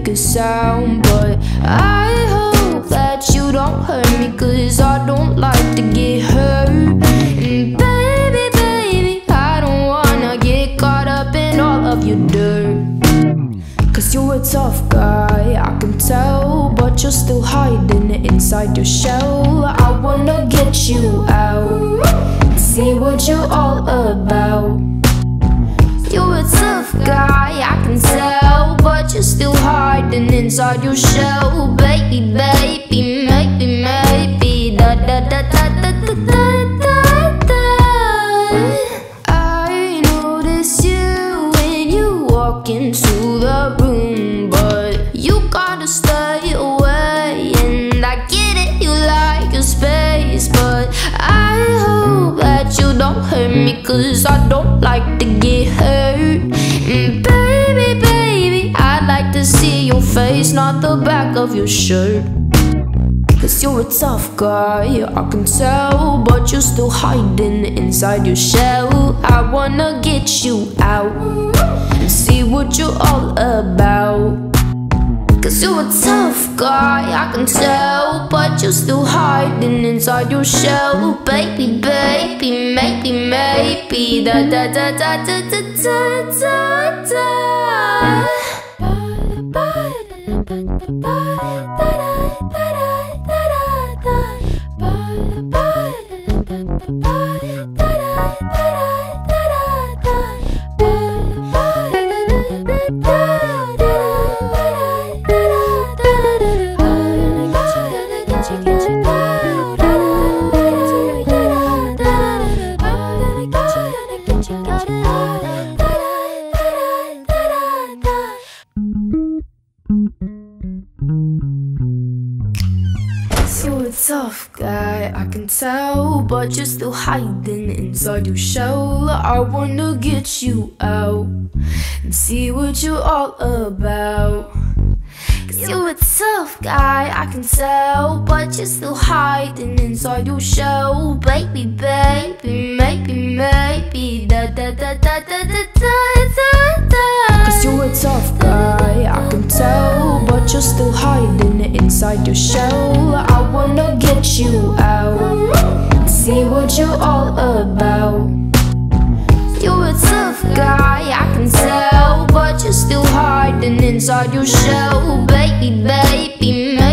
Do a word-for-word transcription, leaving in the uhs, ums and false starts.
make a sound. But I hope that you don't hurt me, cause I don't like to get hurt. And baby, baby, I don't wanna get caught up in all of your dirt. Cause you're a tough guy, I can tell, but you're still hiding inside your shell. I wanna get you out, see what you're all about. You're a tough guy, I can tell, but you're still hiding inside your shell. Baby, baby, maybe, maybe, da da da da da da da da. I notice you when you walk into the room, but you gotta stay away. And I get it, you like your space, but I hope that you don't hurt me, cause I don't like to get hurt. And baby, baby, I'd like to see your face, not the back of your shirt. Cause you're a tough guy, I can tell, but you're still hiding inside your shell. I wanna get you out and see what you're all about. Cause you're a tough guy, I can tell, but you're still hiding inside your shell. Baby, baby, maybe, maybe, da da da da da da da da da. You're a tough guy, I can tell, but you're still hiding inside your shell. I wanna get you out and see what you're all about. Cause you're a tough guy, I can tell, but you're still hiding inside your shell. Baby, baby, maybe, maybe, da da da da da da da da. Cause you're a tough guy, I can tell, but you're still hiding inside your shell. I wanna get you out and see what you're all about. You're a tough guy, I can tell, but you're still hiding inside your shell. Baby, baby,